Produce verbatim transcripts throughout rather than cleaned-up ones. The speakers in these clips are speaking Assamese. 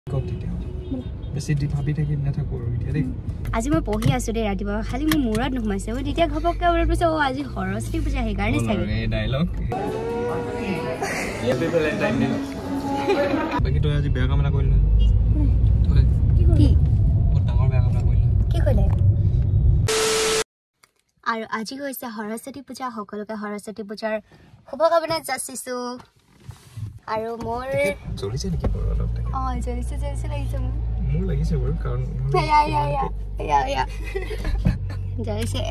বেছি দি ভাবি থাকি নাথাকো আৰু এতিয়া দেই আজি মই পঢ়ি আছো দেই ৰাতিপুৱা খালি মোৰ মূৰত নোমাইছে ও তেতিয়া ঘপককে ওলাই পিছে ও আজি সৰস্বতী পূজা হে কাৰণে চাগে এই ডায়লগ হ্যাপি ভ্যালেন্টাইন ডে বাকি তো আজি বেয়া কাম না কৰিল তই কি বহুত ডাঙৰ বেয়া কাম না কৰিল কি কইলে আৰু আজি হৈছে সৰস্বতী পূজা সকলোকে সৰস্বতী পূজাৰ শুভকামনা যাচিছো আৰু মোৰ জলিছে নেকি বড় অলপ থাকে অ জলিছে জলিছে লাগিছে মোৰ মোৰ লাগিছে বড় কাৰণ ইয়া ইয়া ইয়া ইয়া ইয়া জলিছে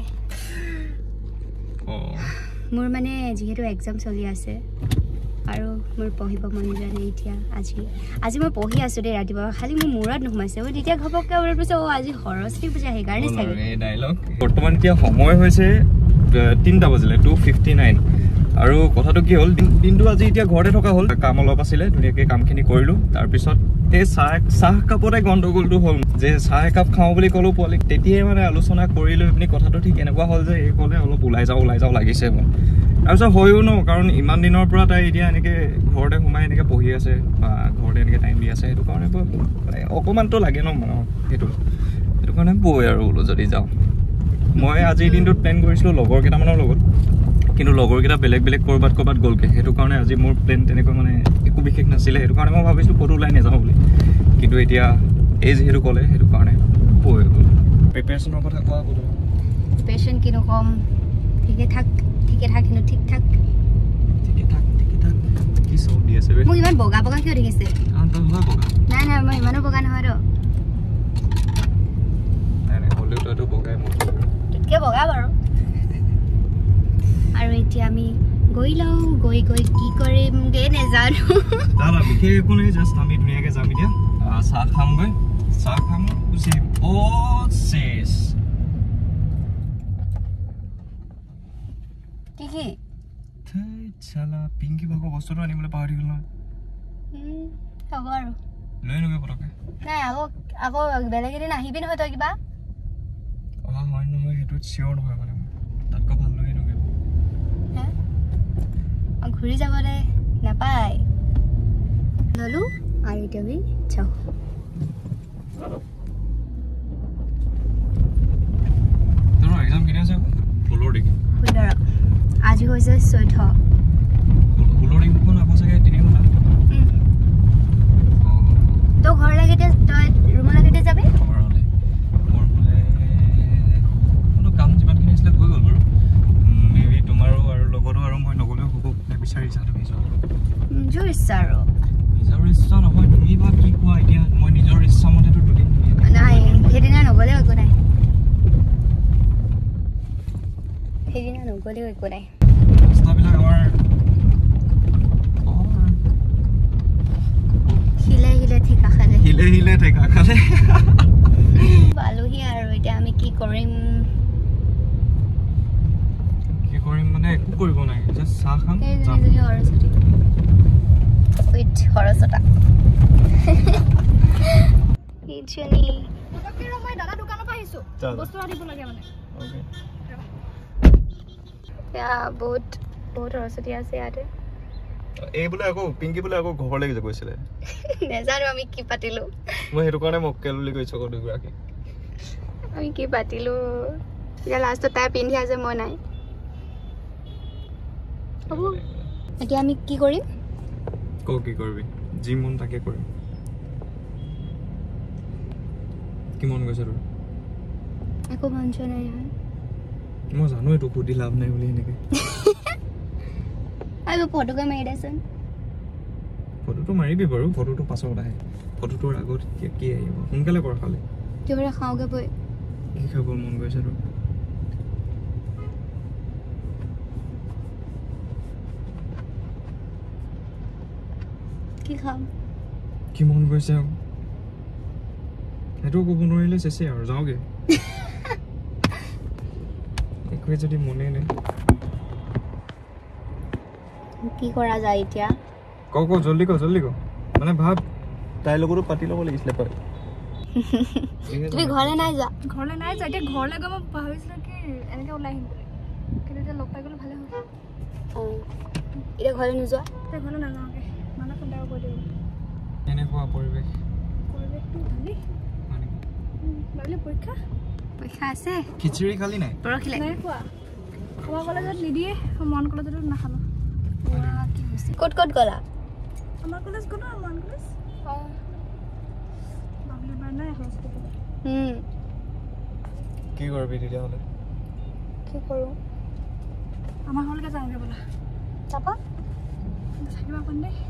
অ মোৰ মানে যেহেতু এক্সাম চলি আছে আৰু মোৰ পঢ়িব মন যায় নাই এতিয়া আজি আজি মই পঢ়ি আছো দেই ৰাতিপুৱা খালি মোৰ মূৰত নোমাইছে ও তেতিয়া ঘপককে ওলাই পিছে ও আজি সৰস্বতী পূজা হে কাৰণে চাগে এই ডায়লগ বৰ্তমান এতিয়া সময় হৈছে তিনটা বাজিলে টু ফিফটি নাইন আৰু কথাটো কি হ'ল দিনটো আজি এতিয়া ঘৰতে থকা হ'ল কাম অলপ আছিলে ধুনীয়াকৈ কামখিনি কৰিলোঁ তাৰপিছত এই চাহ চাহ কাপতে গণ্ডগোলটো হ'ল যে চাহ একাপ খাওঁ বুলি ক'লোঁ পোৱালিক তেতিয়াই মানে আলোচনা কৰি লৈ পিনি কথাটো ঠিক এনেকুৱা হ'ল যে এই ক'লে অলপ ওলাই যাওঁ ওলাই যাওঁ লাগিছে মোৰ তাৰপিছত হয়ো ন কাৰণ ইমান দিনৰ পৰা তাই এতিয়া এনেকৈ ঘৰতে সোমাই এনেকৈ পঢ়ি আছে বা ঘৰতে এনেকৈ টাইম দি আছে সেইটো কাৰণে মানে অকণমানতো লাগে ন মানুহক সেইটো সেইটো কাৰণে বৈ আৰু বোলো যদি যাওঁ মই আজিৰ দিনটোত প্লেন কৰিছিলোঁ লগৰ কেইটামানৰ লগত কিন্তু লগৰকেইটা বেলেগ বেলেগ ক'ৰবাত ক'ৰবাত গ'লগৈ সেইটো কাৰণে আজি মোৰ প্লেন তেনেকৈ মানে একো বিশেষ নাছিলে সেইটো কাৰণে মই ভাবিছিলোঁ ক'তো ওলাই নাযাওঁ বুলি কিন্তু এতিয়া এই যিহেতু ক'লে সেইটো কাৰণে বৈ গ'ল প্ৰিপেৰেশ্যনৰ কথা কোৱা ক'তো প্ৰিপেৰেশ্যন কিনো কম ঠিকে থাক ঠিকে থাক কিন্তু ঠিক ঠাক ঠিকে থাক ঠিকে থাক কি চাউণ্ড দি আছে মোক ইমান বগা বগা কিয় দেখিছে কাৰণ তই হয় বগা নাই নাই মই ইমানো বগা নহয় ৰ নাই নাই হ'লেও তইতো বগাই মোৰ তোতকৈ বগা বাৰু আৰু এতিয়া আমি গৈ লওঁ গৈ গৈ কি কৰিমগৈ নেজানো দাদা বিশেষ একো নাই জাষ্ট আমি ধুনীয়াকৈ যাম এতিয়া চাহ খামগৈ চাহ খাম গুচি অ চেছ কি কি চালা পিংকি ভাগৰ বস্তুটো আনিবলৈ পাহৰি গ'ল নহয় হ'ব আৰু লৈ আনোগৈ পটককৈ নাই আকৌ আকৌ বেলেগ এদিন আহিবি নহয় তই কিবা অহা হয় নহয় সেইটো চিয়'ৰ নহয় মানে তাতকৈ ভাল লৈ আনোগৈ ঘূৰি যাবলৈ নাপায় ললোঁ আৰু এতিয়া আমি যাওঁ তোৰ এক্সাম কেতিয়া আছে আকৌ ষোল্ল তাৰিখে ষোল্ল আজি হৈছে চৈধ্য ষোল্ল তাৰিখখন আকৌ চাগে তিনি ঘণ্টা তই ঘৰলৈ কেতিয়া তই ৰুমলৈ কেতিয়া যাবি ঘৰলৈ মোৰ বোলে কোনো কাম যিমানখিনি আছিলে হৈ গ'ল বাৰু মে বি তোমাৰো আৰু লগতো আৰু মই নগ'লেও হ'ব বিচাৰিছা তুমি যোৱা নিজৰ ইচ্ছা আৰু নিজৰ ইচ্ছা নহয় তুমি বা কি কোৱা এতিয়া মই নিজৰ ইচ্ছা মতেতো দুদিন নাই সেইদিনা নগ'লেও একো নাই সেইদিনা নগ'লেও একো নাই ৰাস্তাবিলাক আমাৰ শিলে শিলে ঠেকা খালে শিলে শিলে ঠেকা খালে পালোহি আৰু এতিয়া আমি কি কৰিম কি কৰিম মানে একো কৰিব নাই জাষ্ট চাহ খাম সৰস্বতী উইথ সৰস্বতা ইজনী মই দাদা দোকানৰ পৰা আহিছোঁ বস্তু আনিব লাগে মানে বহুত বহুত সৰস্বতী আছে ইয়াতে এই বোলে আকৌ পিংকি বোলে আকৌ ঘৰলৈ গৈছিলে নেজানো আমি কি পাতিলোঁ মই সেইটো কাৰণে মক্কেল বুলি কৈছোঁ আকৌ দুগৰাকী আমি কি পাতিলোঁ এতিয়া লাষ্টত তাই পিন্ধি আছে মই নাই হ'ব এতিয়া আমি কি কৰিম ক কি কৰিবি যি মন তাকে কৰিম কি মন গৈছে তোৰ একো মন যোৱা নাই নহয় মই জানো এইটো সুধি লাভ নাই বুলি এনেকৈ আৰু ফটোকে মাৰি দেচোন ফটোটো মাৰিবি বাৰু ফটোটো পাছত আহে ফটোটোৰ আগত এতিয়া কি আহিব সোনকালে কৰ খালি কিবা খাওঁগৈ বৈ কি খাব মন গৈছে তোৰ কি খাম কি মন গৈছে আকৌ সেইটো ক'ব নোৱাৰিলে চেচে আৰু যাওঁগৈ একোৱে যদি মনে নাই কি কৰা যায় এতিয়া ক ক জল্দি ক জল্দি ক মানে ভাব তাইৰ লগতো পাতি ল'ব লাগিছিলে তই তুমি ঘৰলৈ নাই যোৱা ঘৰলৈ নাই যোৱা এতিয়া ঘৰলৈ গৈ মই ভাবিছিলোঁ কি এনেকৈ ওলাই আহিম বুলি কিন্তু এতিয়া লগ পাই গ'লে ভালে হ'ব অঁ এতিয়া ঘৰলৈ নোযোৱা এতিয়া ঘৰলৈ নাযাওঁগৈ মানে ফোন এটা কৰি দিওঁ এনেকুৱা পৰিৱেশ পৰহিলে পৰীক্ষা পৰীক্ষা আছে খিচিৰি খালি নাই পৰহিলে নাই খোৱা আমাৰ কলেজত নিদিয়ে মন কলেজতো নাখালো কি হৈছে ক'ত ক'ত গ'লা আমাৰ কলেজ গ'লো মন কলেজ অঁ বাবলি বাৰ নাই হস্পিটেল হুম কি কৰবি তেতিয়াহ'লে কি কৰোঁ আমাৰ ঘৰলৈকে যাওঁগে বোলা তাৰপা থাকিবা কোন দেই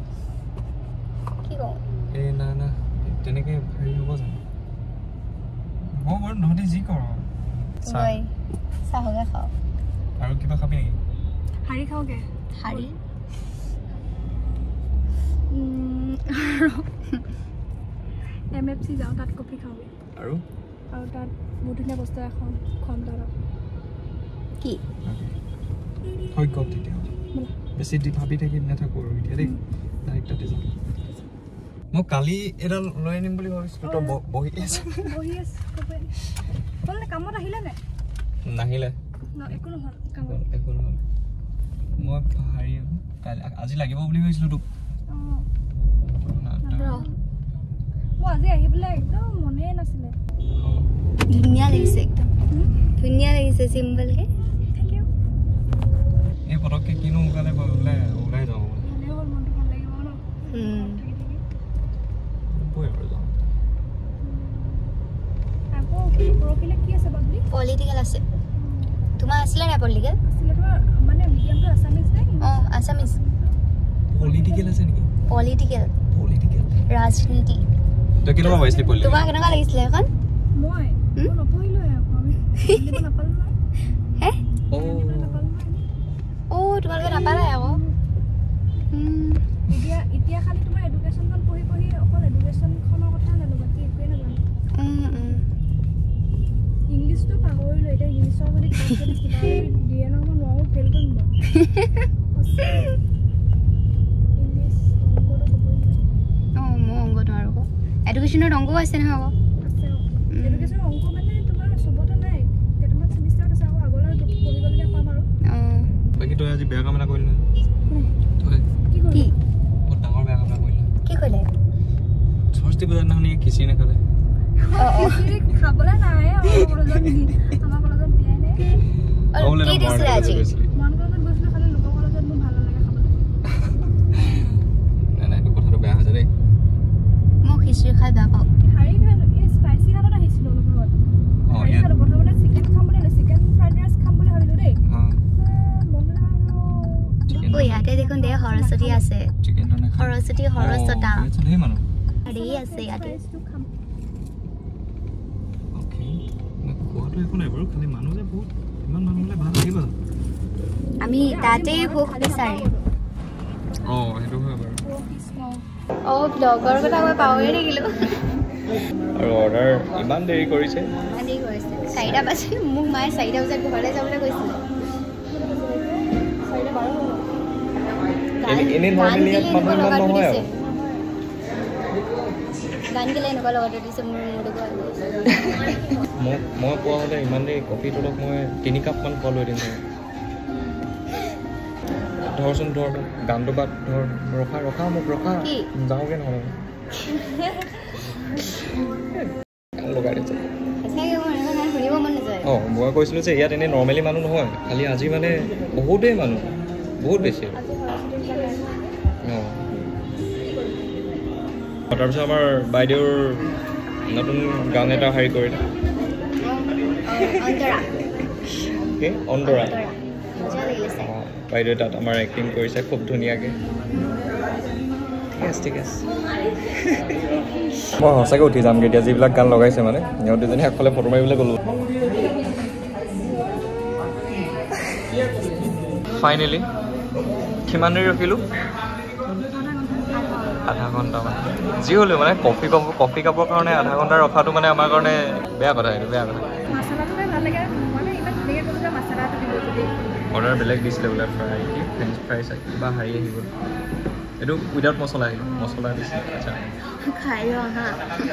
কি কওঁ এই না না তেনেকৈ হেৰি হ'ব জানো হ'ব বাৰু নহ'লে যি কৰ চাহ গৈ চাহকে খাওঁ আৰু কিবা খাবি নেকি শাৰী খাওঁগে শাৰী এম এফ চি যাওঁ তাত কফি খাওঁগে আৰু আৰু তাত বহুত ধুনীয়া বস্তু এখন খুৱাম তাত কি হৈ গ'ল তেতিয়াহ'লে বেছি দি ভাবি থাকি নাথাকোঁ আৰু এতিয়া দেই ডাইৰেক্ট তাতে যাম মই কালি এডাল লৈ আনিম বুলি ভাবিছিলোঁ তই বহি আছোঁ বহি আছো ক'লে কামত আহিলে নে নাহিলে একো নহ'ল কামত একো নহ'ল মই হেৰি কালি আজি লাগিব বুলি ভাবিছিলোঁ তোক মই আজি আহিবলৈ একদম মনেই নাছিলে ধুনীয়া লাগিছে একদম ধুনীয়া লাগিছে চিম্পলকে থেংক ইউ এই পটককৈ কিনো সোনকালে ওলাই ওলাই যাওঁ ভালেই হ'ল মনটো ভাল লাগিব ন বৈ আৰু যাওঁ আকৌ পৰহিলে কি আছে বাবলি পলিটিকেল আছে তোমাৰ আছিলে নাই পলিটিকেল আছিলে তোমাৰ মানে মিডিয়ামটো আছামিজ নে অঁ আছামিজ পলিটিকেল আছে নেকি পলিটিকেল পলিটিকেল ৰাজনীতি তই কেনেকুৱা পাইছিলি পলিটিকেল তোমাক কেনেকুৱা লাগিছিলে এখন মই মই নপঢ়িলোৱে আকৌ আমি দিব নাপালোঁ নহয় হে অঁ নাপালোঁ নহয় অঁ তোমালোকে নাপালাই আকৌ এতিয়া এতিয়া খালি তোমাৰ এডুকেশ্যনখন পঢ়ি পঢ়ি অকল এডুকেশ্যনখনৰ কথা জানো বাকী একোৱে নাজানো ইংলিছটো পাহৰিলোঁ এতিয়া ইংলিছৰ যদি ক্লাছ যদি কিবা দিয়ে ন মই নোৱাৰোঁ ফেইল কৰিম বাৰু ইংলিছ অংকটো ক'বই অঁ মই অংক নোৱাৰোঁ আকৌ এডুকেশ্যনত অংকও আছে নহয় আকৌ আছে এডুকেশ্যনৰ অংক মানে তোমাৰ চবতে নাই কেইটামান ছেমিষ্টাৰত আছে আকৌ আগলৈ পঢ়িবলগীয়া পাম আৰু অঁ বাকী তই আজি বেয়া কাম এটা কৰিলি তই কি কি কৰিম বহুত ডাঙৰ বেয়া কাম এটা কৰিলি কি কৰিলে সৰস্বতী পূজাৰ দিনাখন খিচিৰি নাখালে খাবলৈ নাই আমাৰ কলেজত আমাৰ কলেজত দিয়াই নাই কি দিছিলে আজি মন কলেজত গৈছিলোঁ খালি লোকৰ কলেজত মোৰ ভাল নালাগে খাবলৈ নাই নাই এইটো কথাটো বেয়া হৈছে দেই মই খিচিৰি খাই বেয়া পাওঁ শাৰী খালোঁ এই স্পাইচি খালত আহিছিলোঁ অলপ লগত অঁ শাৰী ইয়াত খালোঁ প্ৰথমতে চিকেন খাম বুলি চিকেন ফ্ৰাইড ৰাইচ খাম বুলি ভাবিলোঁ দেই অঁ মন ও ইয়াতে দেখোন দে সৰস্বতী আছে চিকেনটো নাখায় সৰস্বতী সৰস্বতা ধেৰ মানুহ ধেৰ আছে ইয়াতে ৰাইচটো খাম অ'কে খোৱাটো একো নাই বাৰু খালি মানুহ যে বহুত ইমান মানুহ হ'লে ভাল লাগিব আমি তাতেই সুখ বিচাৰিম অঁ সেইটো হয় বাৰু অঁ ব্লগৰ কথা মই পাহৰিয়ে থাকিলোঁ আৰু অৰ্ডাৰ ইমান দেৰি কৰিছে ইমান দেৰি কৰিছে চাৰিটা বাজি মোক মায়ে চাৰিটা বজাত ঘৰলৈ যাবলৈ কৈছিলে চাৰিটা বাৰ হ'ল এনেই নৰ্মেলি ইয়াত মানুহ ইমান নহয় আৰু গান কেলে এনেকুৱা লগতে দিছে মোৰ মূৰটো মই মই কোৱা হ'লে ইমান দেৰি কফিটোলক মই তিনি কাপমান খোৱালোঁ এদিন ধৰচোন ধৰ গানটো বাদ ধৰ ৰখা ৰখা মোক ৰখা যাওঁগৈ নহ'লে লগাই দিছে অঁ মই কৈছিলোঁ যে ইয়াত এনেই নৰ্মেলি মানুহ নহয় খালি আজি মানে বহুতেই মানুহ বহুত বেছি অঁ তাৰপিছত আমাৰ বাইদেউৰ নতুন গান এটা হেৰি কৰিলে অন্তৰা অঁ বাইদেউ তাত আমাৰ এক্টিং কৰিছে খুব ধুনীয়াকৈ ঠিক আছে ঠিক আছে মই সঁচাকৈ উঠি যামগৈ এতিয়া যিবিলাক গান লগাইছে মানে সিহঁত দুজনী আগফালে ফটো মাৰিবলৈ গ'লোঁ ফাইনেলি কিমান দেৰি ৰখিলোঁ আধা ঘণ্টামান যি হ'লেও মানে কফি কাপ কফি কাপৰ কাৰণে আধা ঘণ্টা ৰখাটো মানে আমাৰ কাৰণে বেয়া কথা এইটো বেয়া কথা অৰ্ডাৰ বেলেগ দিছিলে বোলে ফ্ৰাই কি ফ্ৰেঞ্চ ফ্ৰাইজ কিবা হেৰি আহি গ'ল এইটো উইদাউট মছলা আহিব মছলা দিছিলে আচ্ছা খাই লওঁ হা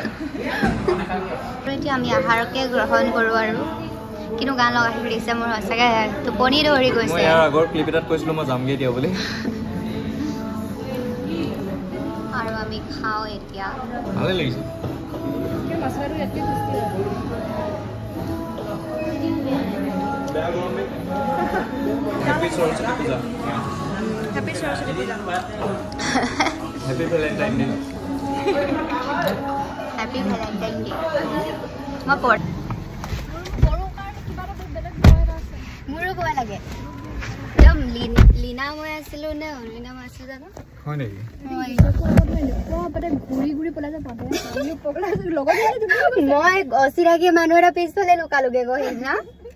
এতিয়া আমি আহাৰকে গ্ৰহণ কৰোঁ আৰু কিন্তু গান লগাই দিছে মোৰ সঁচাকৈ টোপনি ধৰি গৈছে মই ইয়াৰ আগৰ ক্লিপ এটাত কৈছিলোঁ মই যামগৈ দিয়া বুলি আৰু আমি খাওঁ এতিয়া ভালে লাগিছে সঁচাটো ইয়াতকৈ টেষ্টি হয় Happy Saraswati Puja. Happy Saraswati Puja Happy Valentine Day. Happy Valentine Day মই পঢ় সৰু কাৰণে কিবা এটা বহুত বেলেগ ভয় এটা আছে মোৰো ভয় লাগে একদম লীনা মই আছিলোঁ নে অৰিণা মই আছিলোঁ জানো হয় নেকি? ঘূৰি ঘূৰি পেলাই যে লগত মই অচিনাকি মানুহ এটা পিছফালে লুকালোগে গৈ সেইদিনা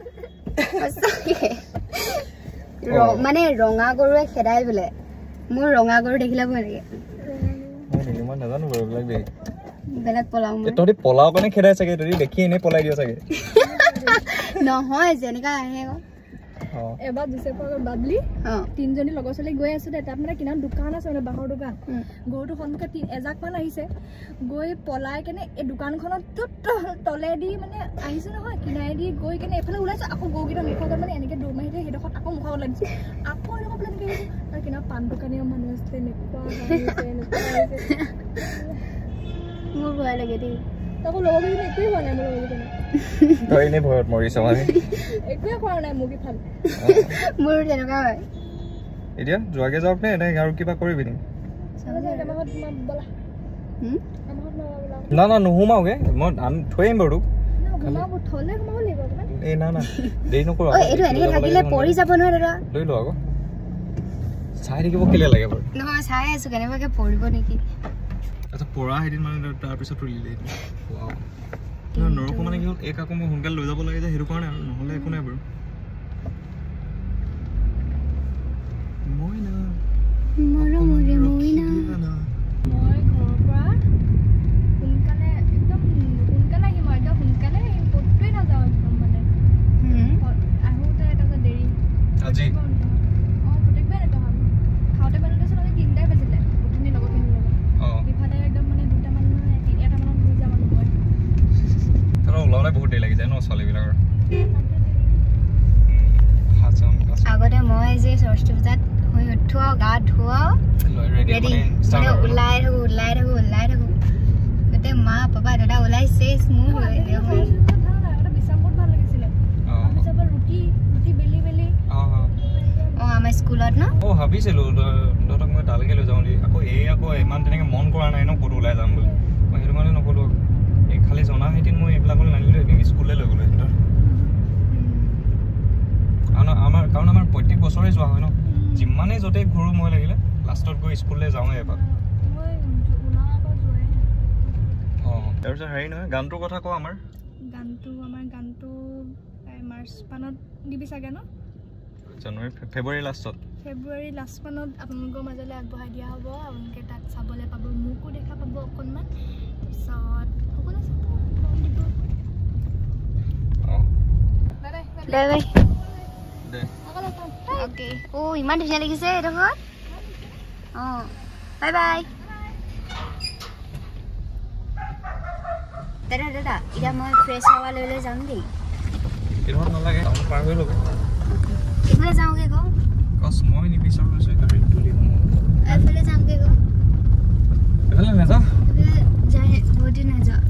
মানে ৰঙা গৰুৱে খেদাই বোলে মোৰ ৰঙা গৰু দেখিলে ভয় লাগে মই নাজানো বাৰু এইবিলাক দেই বেলেগ পলাও মই তহঁতি পলাও কাৰণে খেদাই চাগে তহঁতি দেখি এনেই পলাই দিয় চাগে নহয় যেনেকা আহে আকৌ এবাৰ দুচেপৰ আগত বাদলি তিনিজনী লগৰ ছোৱালী গৈ আছো দে তাত মানে কিনাৰত দোকান আছে মানে বাঁহৰ দোকান গৰুটো সন্মুখত এজাকমান আহিছে গৈ পলাই কেনে এই দোকানখনত তলেদি মানে আহিছো নহয় কিনাৰেদি গৈ কেনে এইফালে ওলাইছো আকৌ গৰুকেইটা মুখত মানে এনেকৈ দৌৰ মাৰিছে সেইডোখৰত আকৌ মুখত ওলাই দিছো আকৌ এনেকুৱা পেলাই এনেকৈ আহিছো আৰু কিনাৰত পাণ দোকানীয়া মানুহ আছিলে এনেকুৱা মোৰ ভয় লাগে দেই তাকো লগৰকেইজনী একোৱেই হোৱা নাই মোৰ লগৰকেইজনী তই এনেই ভয়ত মৰিছ মানে একোৱে কৰা নাই মোক ইফালে মোৰ তেনেকুৱা হয় এতিয়া যোৱাগে যাওক নে এনে আৰু কিবা কৰিবি নেকি না না নোসোমাওগে মই থৈ আহিম বাৰু এই না না দেৰি নকৰো এইটো এনেকৈ থাকিলে পৰি যাব নহয় দাদা লৈ ল আকৌ চাই থাকিব কেলে লাগে বাৰু নহয় চাই আছো কেনেবাকে পৰিব নেকি আচ্ছা পৰা সেইদিন মানে তাৰপিছত তুলিলে নৰকো মানে কি হ'ল এক আকৌ মই সোনকালে লৈ যাব লাগে যে সেইটো কাৰণে আৰু নহ'লে একো নাই বাৰু মইনা মৰমৰে মইনা মই ঘৰৰ পৰা সোনকালে একদম সোনকালে আহিম আৰু একদম সোনকালে আহিম ক'তোৱে নাযাওঁ একদম মানে আহোঁতে তাৰপিছত দেৰি আজি অঁ প্ৰত্যেকবাৰ এনেকুৱা হয় খাওঁতে মেলোতে চোন আমি তিনিটাই বাজিলে উঠনি লগৰখিনিৰ লগত অঁ ইফালে একদম মানে দুটামান এটামানত ঘূৰি যাম আৰু মই তাৰ ওলাওঁতে বহুত দেৰি লাগি যায় ন ছোৱালীবিলাকৰ আগতে মই যে সৰস্বতী পূজাত শুই উঠো আৰু গা ধুৱাও ৰেডি মানে ওলাই থাকো ওলাই থাকো ওলাই থাকো গোটেই মা পাপা দাদা ওলাইছে মোৰ হৈ বিচামত ভাল লাগিছিলে আমি যাব ৰুটি ৰুটি বেলি বেলি অঁ আমাৰ স্কুলত ন অঁ ভাবিছিলোঁ তহঁতক মই তালৈকে লৈ যাওঁ বুলি আকৌ এই আকৌ ইমান তেনেকৈ মন কৰা নাই ন ক'তো ওলাই যাম বুলি মই সেইটো কাৰণে নক'লোঁ এই খালি জনা হেঁতেন মই এইবিলাকলৈ নানিলোঁ এদিন স্কুললৈ লৈ গ'লোঁ সিহঁতৰ আমাৰ কাৰণ আমাৰ প্ৰত্যেক বছৰে যোৱা হয় ন যিমানেই য'তে ঘূৰোঁ মই লাগিলে লাষ্টত গৈ স্কুললৈ যাওঁৱে এবাৰ অঁ তাৰপিছত হেৰি নহয় গানটোৰ কথা কওঁ আমাৰ গানটো আমাৰ গানটো মাৰ্চ মানত দিবি চাগে ন জানুৱাৰী ফেব্ৰুৱাৰী লাষ্টত ফেব্ৰুৱাৰী লাষ্ট মানত আপোনালোকৰ মাজলৈ আগবঢ়াই দিয়া হ'ব আপোনালোকে তাত চাবলৈ পাব মোকো দেখা পাব অকণমান তাৰপিছত সকলোৱে চাব দিব অঁ বাই বাই দে অ'কে অ' ইমান ধুনীয়া লাগিছে এইডোখৰত অঁ বাই বাই দাদা দাদা এতিয়া মই ফ্ৰেছ হাৱা লৈ লৈ যাম দেই এইডোখৰত নালাগে টাউন পাৰ হৈ ল'ব এইফালে যাওঁগৈ ক কচ মই নিবিচাৰোঁ এইফালে যামগৈ ক এইফালে নাযাওঁ এইফালে যায় বহুত দিন নাযাওঁ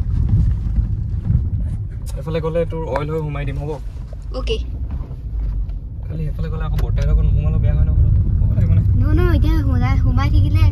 এইফালে গ'লে তোৰ অইল হৈ সোমাই দিম হ'ব অ'কে খালি এইফালে গ'লে আকৌ বৰ্তাই লগত নোসোমালে বেয়া হয় ন হ'ব লাগিব নে ন ন এতিয়া সোমাই সোমাই থাকিলে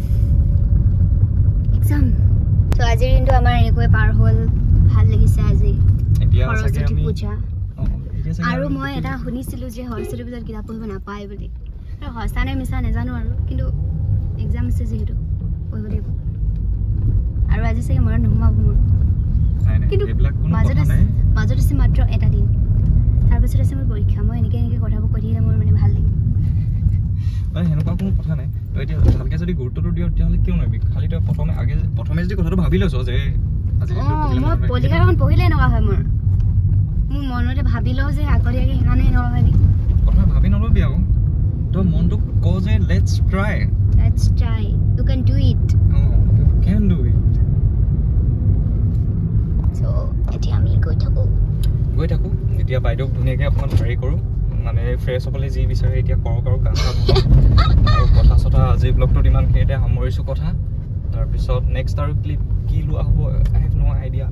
এক্সাম ত' আজিৰ দিনটো আমাৰ এনেকৈ পাৰ হ'ল ভাল লাগিছে আজি এতিয়া চাগে সৰস্বতী আমি পূজা অঁ এতিয়া চাগে আৰু মই এটা শুনিছিলোঁ যে সৰস্বতী পূজাত কিতাপ পঢ়িব নাপায় বুলি আৰু সঁচা নে মিছা নাজানো আৰু কিন্তু এক্সাম আছে যিহেতু পঢ়িব লাগিব আৰু আজি চাগে মনত নোসোমাব মোৰ কিন্তু মাজত আছে মাজত আছে মাত্ৰ এটা দিন তাৰপিছত আছে মোৰ পৰীক্ষা মই এনেকৈ এনেকৈ কথাবোৰ কৈ থাকিলে মোৰ মানে ভাল লাগে মানে সেনেকুৱা কোনো কথা নাই তই এতিয়া ভালকৈ যদি গুৰুত্বটো দিয় তেতিয়াহ'লে কিয় নোৱাৰিবি খালি তই প্ৰথমে আগে প্ৰথমে যদি কথাটো ভাবি লৈছ যে অঁ মই পলিটিকাখন পঢ়িলে এনেকুৱা হয় মোৰ মোৰ মনতে ভাবি লওঁ যে আগতীয়াকৈ সেইকাৰণে এনেকুৱা ভাবি প্ৰথমে ভাবি নল'বি আকৌ তই মনটোক কওঁ যে let's try let's try you can do it অঁ ইউ কেন ডু ইট চ' এতিয়া আমি গৈ থাকোঁ গৈ থাকোঁ এতিয়া বাইদেউক ধুনীয়াকৈ অকণমান হেৰি কৰোঁ মানে ফ্ৰেছ হ'বলৈ যি বিচাৰে এতিয়া কৰক আৰু গান চান আৰু কথা চথা আজিৰ ব্লগটোত ইমানখিনিতে সামৰিছোঁ কথা তাৰপিছত নেক্সট আৰু ক্লিপ কি লোৱা হ'ব আই হেভ ন আইডিয়া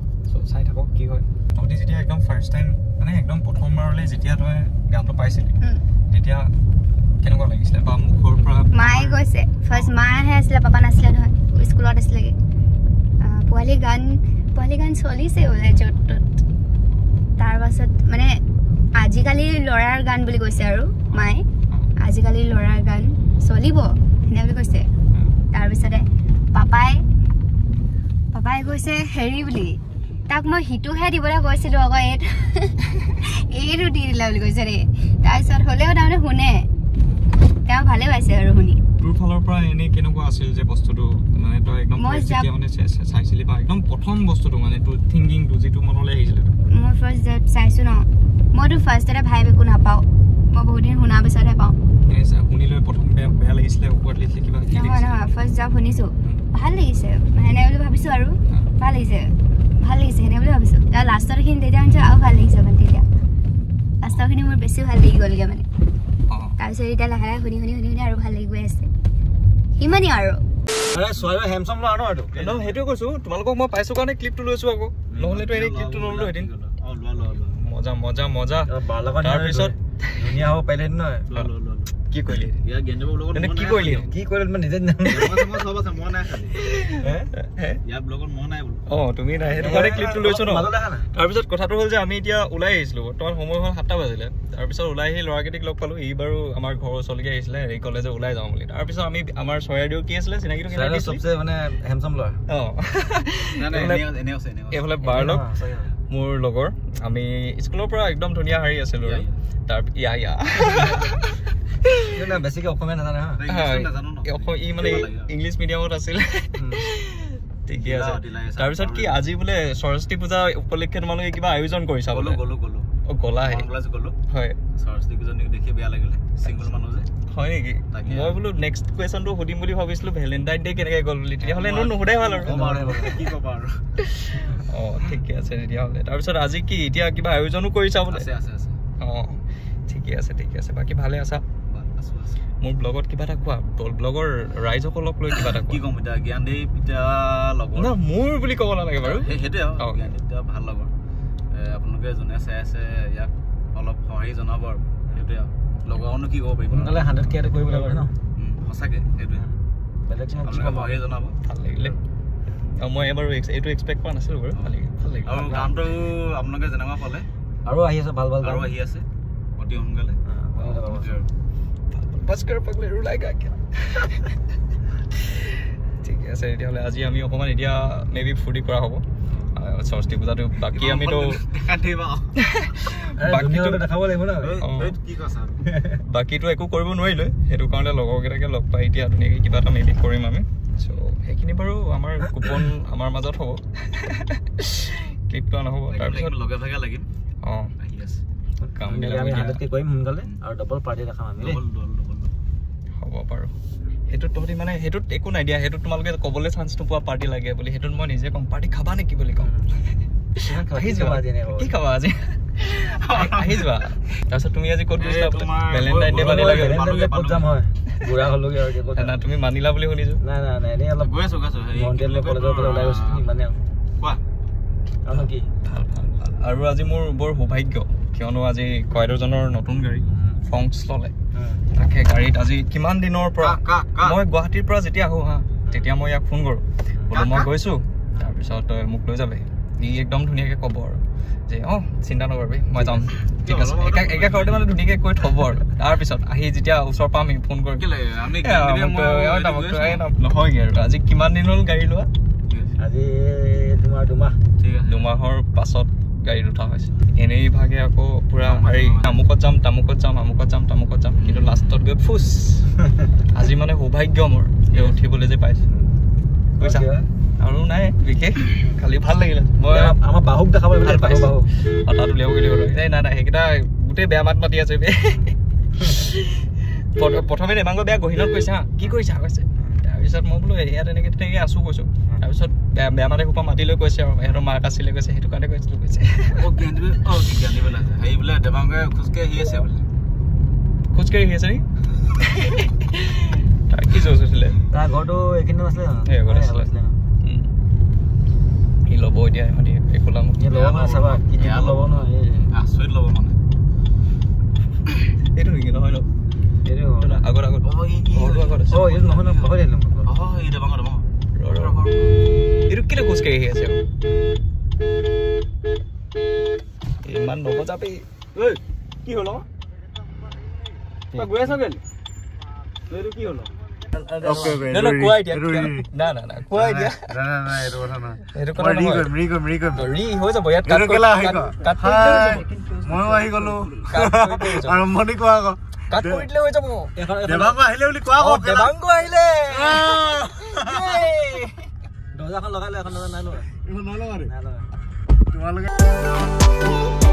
চাই থাকক কি হয় তহঁতি যেতিয়া একদম ফাৰ্ষ্ট টাইম মানে একদম প্ৰথমবাৰলৈ যেতিয়া তই গানটো পাইছিলি তেতিয়া কেনেকুৱা লাগিছিলে বা মুখৰ পৰা মায়ে কৈছে ফাৰ্ষ্ট মাহে আছিলে পাপা নাছিলে নহয় স্কুলত আছিলেগে পোৱালি গান পোৱালি গান চলিছে ওলাই য'ত ত'ত তাৰপাছত মানে আজিকালি ল'ৰাৰ গান বুলি কৈছে আৰু মায়ে আজিকালি ল'ৰাৰ গান চলিব সেনে বুলি কৈছে তাৰপিছতে পাপাই পাপাই কৈছে হেৰি বুলি তাক মই হিটোহে দিবলৈ কৈছিলোঁ আকৌ এইটো এইটো দি দিলা বুলি কৈছে দেই তাৰপিছত হ'লেও তাৰমানে শুনে তেওঁ ভালে পাইছে আৰু শুনি তোৰ ফালৰ পৰা এনে কেনেকুৱা আছিল যে বস্তুটো মানে তই একদম যেতিয়া মানে চাইছিলি বা একদম প্ৰথম বস্তুটো মানে তোৰ থিংকিংটো যিটো মনলৈ আহিছিলে মই ফাৰ্ষ্ট যে চাইছোঁ ন মইতো ফাৰ্ষ্টতে ভাইব একো নাপাওঁ মই বহুত দিন শুনাৰ পিছতহে পাওঁ শুনি লৈ প্ৰথম বেয়া লাগিছিলে ওপৰত লিখিলে কিবা নহয় নহয় ফাৰ্ষ্ট যাক শুনিছোঁ ভাল লাগিছে সেনে বুলি ভাবিছোঁ আৰু ভাল লাগিছে ভাল লাগিছে সেনে বুলি ভাবিছোঁ তাৰ লাষ্টৰখিনি তেতিয়া শুনিছোঁ আৰু ভাল লাগিছে মানে তেতিয়া লাষ্টৰখিনি মোৰ বেছি ভাল লাগি গ'লগৈ মানে তাৰপিছত এতিয়া লাহে লাহে শুনি শুনি শুনি শুনি আৰু ভাল লাগি গৈ আছে ইমানেই আৰু সেইটোৱে কৈছো তোমালোকক মই পাইছো কাৰণে ক্লিপটো লৈছো আকৌ নহ'লেতো এনেই ক্লিপটো নললো এদিন মজা মজা মজা তাৰপিছত ধুনীয়া হ'ব পাৰিলে নহয় কি কৰিলি কি কৰিলি কি কৰিলে মানে নিজে অ তুমি নাই সেইটো কাৰণে ক্লিপটো লৈছো ন তাৰপিছত কথাটো হ'ল যে আমি এতিয়া ওলাই আহিছিলো বৰ্তমান সময় হ'ল সাতটা বাজিলে তাৰপিছত ওলাই আহি ল'ৰাকেইটিক লগ পালো ই বাৰু আমাৰ ঘৰৰ ওচৰলৈকে আহিছিলে এই ক'লে যে ওলাই যাওঁ বুলি তাৰপিছত আমি আমাৰ চৰাইদেউ কি আছিলে চিনাকিটো চবচে মানে হেমচম ল'ৰা অ এইফালে বাৰ লগ মোৰ লগৰ আমি স্কুলৰ পৰা একদম ধুনীয়া হাৰি আছিলো তাৰ ইয়া ইয়া বেছিকে অসমীয়া নাজানে ই মানে ইংলিছ মিডিয়ামত আছিলে ঠিকে আছে তাৰপিছত কি আজি বোলে সৰস্বতী পূজা উপলক্ষে তোমালোকে কিবা আয়োজন কৰিছা বোলে গলাহে হয় সৰস্বতী পূজা দেখি বেয়া লাগিলে চিংগল মানুহ যে হয় নেকি মই বোলো নেক্সট কুৱেশ্যনটো সুধিম বুলি ভাবিছিলো ভেলেণ্টাইন ডে কেনেকৈ গ'ল বুলি তেতিয়াহ'লে এনেও নুসুধাই ভাল আৰু কি ক'বা আৰু অ ঠিকে আছে তেতিয়াহ'লে তাৰপিছত আজি কি এতিয়া কিবা আয়োজনো কৰিছা বোলে অ ঠিকে আছে ঠিকে আছে বাকী ভালে আছা মোৰ ব্লগত কিবা এটা কোৱা ব্লগৰ ৰাইজসকলক লৈ কিবা এটা কি ক'ম এতিয়া জ্ঞানদেৱ এতিয়া লগৰ না মোৰ বুলি ক'ব নালাগে বাৰু সেইটোৱে আৰু জ্ঞানদেৱ এতিয়া ভাল লগৰ আপোনালোকে যোনে চাই আছে ইয়াক অলপ সহায় জনাব আৰু সেইটোৱে আৰু লগৰনো কি ক'ব পাৰিব নহ'লে হাণ্ড্ৰেড কে এটা কৰিব লাগিব ন সঁচাকৈ সেইটোৱে বেলেগ আপোনালোকে সহায় জনাব ভাল লাগিলে মই এবাৰ এইটো এক্সপেক্ট কৰা নাছিলোঁ বাৰু ভাল লাগিল ভাল লাগিল আৰু গানটো আপোনালোকে যেনেকুৱা পালে আৰু আহি আছে ভাল ভাল আৰু আহি আছে অতি সোনকালে Paskar pagla rulai ga kya ঠিক আছে তেতিয়াহ'লে আজি আমি অকণমান এতিয়া মেবি ফুৰ্তি কৰা হ'ব সৰস্বতী পূজাটো বাকী আমিতো বাকীটো একো কৰিব নোৱাৰিলোঁ সেইটো কাৰণে লগৰকেইটাকে লগ পাই এতিয়া ধুনীয়াকৈ কিবা এটা মেবি কৰিম আমি চ' সেইখিনি বাৰু আমাৰ কুপন আমাৰ মাজত হ'ব ক্লিপটো নহ'ব তাৰপিছত লগে ভাগে লাগিম অঁ আহি আছে হ'ব বাৰু সেইটোত তহঁতি মানে সেইটোত একো নাই দিয়া সেইটোত তোমালোকে ক'বলৈ চান্স নোপোৱা পাৰ্টি লাগে বুলি সেইটোত মই নিজে ক'ম পাৰ্টি খাবা নেকি বুলি ক'ম আহি যোৱা কি খাবা আজি আহি যোৱা তাৰপিছত তুমি আজি ক'ত গৈছিলা ভেলেণ্টাইন ডে মানি লাগে না তুমি মানিলা বুলি শুনিছো আৰু আজি মোৰ বৰ সৌভাগ্য কিয়নো আজি কয়দৰজনৰ নতুন গাড়ী ফংছ ল'লে তাকে গাড়ীত আজি কিমান দিনৰ পৰা মই গুৱাহাটীৰ পৰা যেতিয়া আহোঁ হা তেতিয়া মই ইয়াক ফোন কৰোঁ বোলো মই গৈছোঁ তাৰপিছত মোক লৈ যাবি ই একদম ধুনীয়াকৈ ক'ব আৰু যে অঁ চিন্তা নকৰিবি মই যাম ঠিক আছে একে ঘৰতে মানে ধুনীয়াকৈ কৈ থ'ব আৰু তাৰপিছত আহি যেতিয়া ওচৰ পাম ফোন কৰিম নহয়গৈ আৰু আজি কিমান দিন হ'ল গাড়ী লোৱা আজি তোমাৰ দুমাহ দুমাহৰ পাছত গাড়ীত উঠা হৈছে এনেই ভাগে আকৌ পুৰা হেৰি আমুকত যাম তামুকত যাম আমুকত যাম তামুকত যাম কিন্তু লাষ্টত গৈ ফুচ আজি মানে সৌভাগ্য মোৰ এই উঠিবলৈ যে পাইছোঁ বুজিছা আৰু নাই বিশেষ খালি ভাল লাগিলে মই আমাৰ বাহুক দেখাব হঠাৎ উলিয়াব গ'লে নাই নাই নাই সেইকেইটা গোটেই বেয়া মাত মাতি আছে প্ৰথমে দেমাংগ বেয়া গহীনত কৈছে হা কি কৰিছা কৈছে তাৰপিছত মই বোলো ইয়াত এনেকৈ তেনেকৈ আছোঁ কৈছোঁ তাৰপিছত বেয়া বেয়া মাতে সোপা মাতি লৈ কৈছে আৰু সিহঁতৰ মাৰ্ক আছিলে কৈছে সেইটো কাৰণে কৈছিলোঁ কৈছে খোজকাঢ়ি আহি আছে বোলে খোজকাঢ়ি আহি আছে নেকি তাৰ কি জোচ হৈছিলে তাৰ ঘৰটো এইখিনি নাছিলে সি ল'ব এতিয়া ইহঁতি একো লাভ চাবা ল'ব নহয় আচৰিত ল'ব মানে এইটো নেকি নহয় ন আগত আগত এইটো কেলে খোজকাঢ়ি আহি আছে ইমান নবজাবি কি হল গৈ আছ কেলে এইটো কি হল আৰম্ভণি কোৱা আকৌ কাট কৰি দিলে হৈ যাব দেৱাংগ আহিলে বুলি কোৱা আকৌ দেৱাংগ আহিলে দৰ্জাখন লগালে এখন নাই লগা তোমালোকে